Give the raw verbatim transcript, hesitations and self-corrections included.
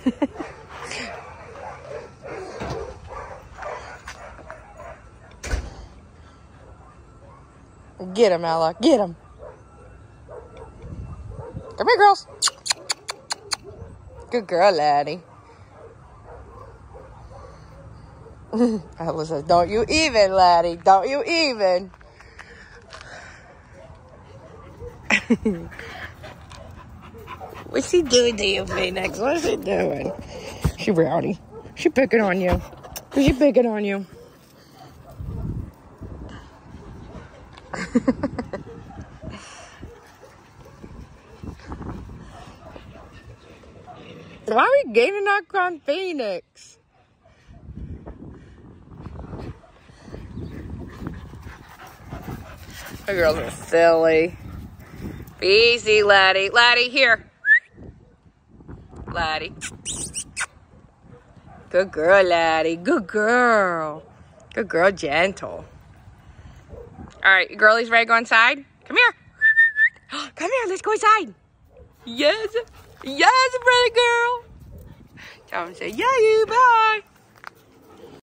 Get him, Ella. Get him. Come here, girls. Good girl, Letty. Ella says, don't you even, Letty. Don't you even. What's she doing to you, Phoenix? What is she doing? She rowdy. She picking on you. She picking on you. Why are we gaining up on Phoenix? The girls are silly. Be easy, Letty. Letty, here. Letty. Good girl, Letty. Good girl. Good girl, gentle. All right, you girlies ready to go inside? Come here. Come here, let's go inside. Yes. Yes, pretty girl. Tell him, say, yeah, you, bye.